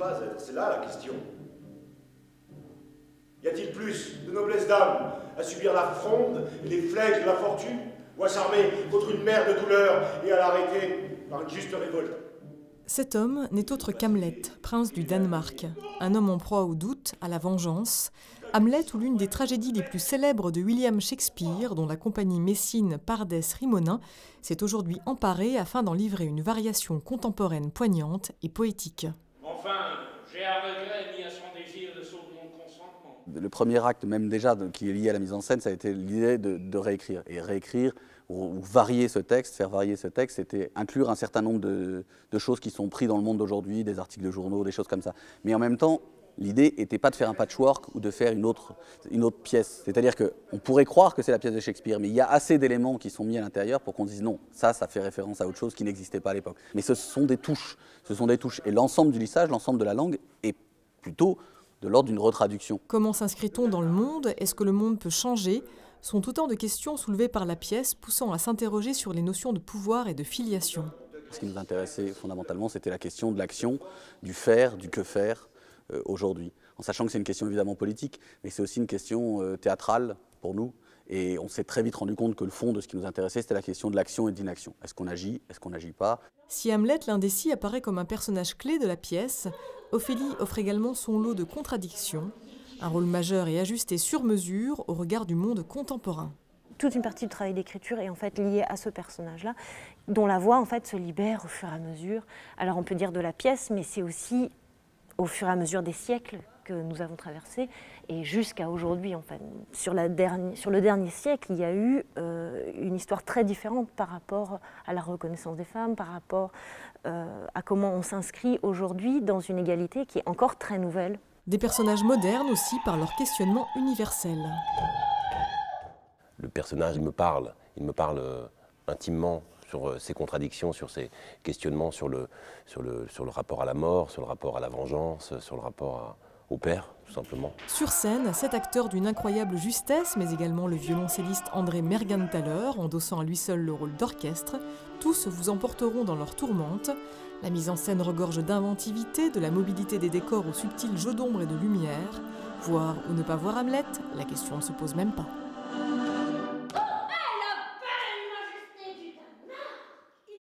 pas être. C'est là la question. Y a-t-il plus de noblesse d'âme à subir la fronde et les flèches de la fortune, ou à s'armer contre une mer de douleur et à l'arrêter par une juste révolte? Cet homme n'est autre qu'Hamlet, prince du Danemark, un homme en proie au doute, à la vengeance. Hamlet ou l'une des tragédies les plus célèbres de William Shakespeare, dont la compagnie messine Pardès-Rimonin s'est aujourd'hui emparée afin d'en livrer une variation contemporaine poignante et poétique. Enfin, j'ai à regret mis à son désir de sauver mon consentement. Le premier acte, même déjà, qui est lié à la mise en scène, ça a été l'idée de réécrire. Et réécrire ou varier ce texte, faire varier ce texte, c'était inclure un certain nombre de choses qui sont prises dans le monde d'aujourd'hui, des articles de journaux, des choses comme ça. Mais en même temps, l'idée n'était pas de faire un patchwork ou de faire une autre pièce. C'est-à-dire qu'on pourrait croire que c'est la pièce de Shakespeare, mais il y a assez d'éléments qui sont mis à l'intérieur pour qu'on dise non, ça fait référence à autre chose qui n'existait pas à l'époque. Mais ce sont des touches. Et l'ensemble du lissage, l'ensemble de la langue est plutôt de l'ordre d'une retraduction. Comment s'inscrit-on dans le monde? Est-ce que le monde peut changer? Sont autant de questions soulevées par la pièce, poussant à s'interroger sur les notions de pouvoir et de filiation. Ce qui nous intéressait fondamentalement, c'était la question de l'action, du faire, du que faire aujourd'hui. En sachant que c'est une question évidemment politique, mais c'est aussi une question théâtrale pour nous. Et on s'est très vite rendu compte que le fond de ce qui nous intéressait, c'était la question de l'action et de l'inaction. Est-ce qu'on agit? Est-ce qu'on n'agit pas? Si Hamlet, l'indécis, apparaît comme un personnage clé de la pièce, Ophélie offre également son lot de contradictions, un rôle majeur et ajusté sur mesure au regard du monde contemporain. Toute une partie du travail d'écriture est en fait liée à ce personnage-là, dont la voix en fait se libère au fur et à mesure. Alors on peut dire de la pièce, mais c'est aussi au fur et à mesure des siècles que nous avons traversés et jusqu'à aujourd'hui. En fait. Sur le dernier siècle, il y a eu une histoire très différente par rapport à la reconnaissance des femmes, par rapport à comment on s'inscrit aujourd'hui dans une égalité qui est encore très nouvelle. Des personnages modernes aussi par leur questionnement universel. Le personnage me parle intimement sur ses contradictions, sur ses questionnements, sur le rapport à la mort, sur le rapport à la vengeance, sur le rapport au père, tout simplement. Sur scène, 7 acteurs d'une incroyable justesse, mais également le violoncelliste André Mergenthaler, endossant à lui seul le rôle d'orchestre, tous vous emporteront dans leur tourmente. La mise en scène regorge d'inventivité, de la mobilité des décors aux subtils jeux d'ombre et de lumière. Voir ou ne pas voir Hamlet, la question ne se pose même pas.